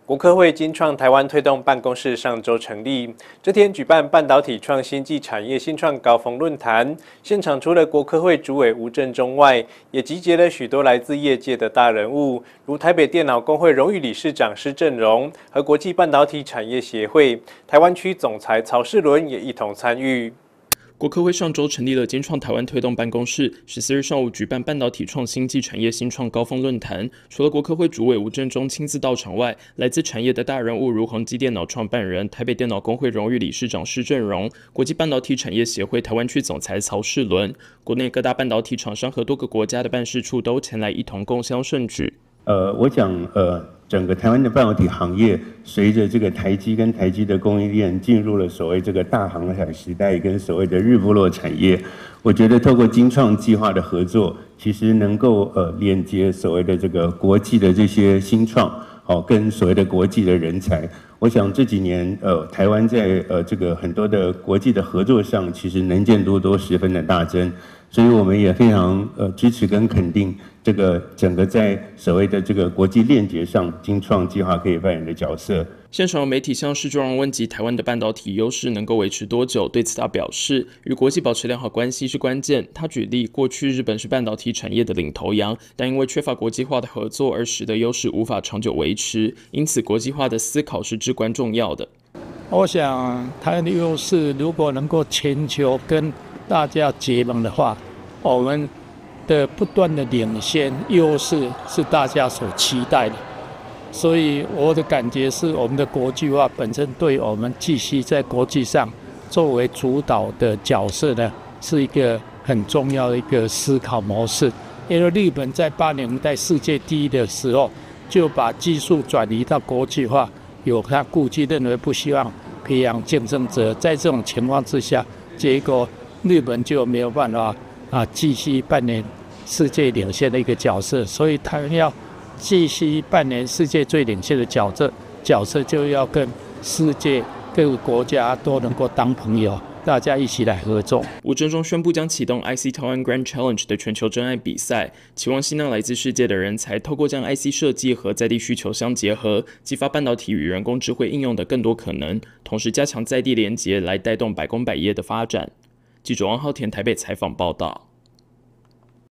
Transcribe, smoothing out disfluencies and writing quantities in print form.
国科会金创台湾推动办公室上周成立，这天举办半导体创新暨产业新创高峰论坛。现场除了国科会主委吴振中外，也集结了许多来自业界的大人物，如台北电脑工会荣誉理事长施正荣和国际半导体产业协会台湾区总裁曹世伦也一同参与。 国科会上周成立了金创台湾推动办公室，14日上午举办半导体创新暨产业新创高峰论坛。除了国科会主委吴振中亲自到场外，来自产业的大人物如宏基电脑创办人、台北电脑工会荣誉理事长施正荣、国际半导体产业协会台湾区总裁曹世伦，国内各大半导体厂商和多个国家的办事处都前来一同共襄盛举。 我想整个台湾的半导体行业，随着这个台积跟台积的供应链进入了所谓这个大航海时代，跟所谓的日不落产业，我觉得透过金创计划的合作，其实能够连接所谓的这个国际的这些新创，跟所谓的国际的人才。我想这几年台湾在这个很多的国际的合作上，其实能见度都十分的大增，所以我们也非常支持跟肯定这个整个在所谓的这个国际链接上，金创计划可以扮演的角色。 现场有媒体向施正荣问及台湾的半导体优势能够维持多久，对此他表示，与国际保持良好关系是关键。他举例，过去日本是半导体产业的领头羊，但因为缺乏国际化的合作，而使得优势无法长久维持。因此，国际化的思考是至关重要的。 我想，台湾的优势如果能够全球跟大家结盟的话，我们的不断的领先优势是大家所期待的。所以我的感觉是，我们的国际化本身对我们继续在国际上作为主导的角色呢，是一个很重要的一个思考模式。因为日本在80年代世界第一的时候，就把技术转移到国际化，有他顾忌认为不希望培养竞争者，在这种情况之下，结果日本就没有办法继续扮演世界领先的一个角色，所以台湾要继续扮演世界最领先的角色就要跟世界各个国家都能够当朋友，大家一起来合作。 吴振中宣布将启动 IC 台湾 Grand Challenge 的全球真爱比赛，期望吸纳来自世界的人才，透过将 IC 设计和在地需求相结合，激发半导体与人工智慧应用的更多可能，同时加强在地连结，来带动百工百业的发展。记者王浩田台北采访报道。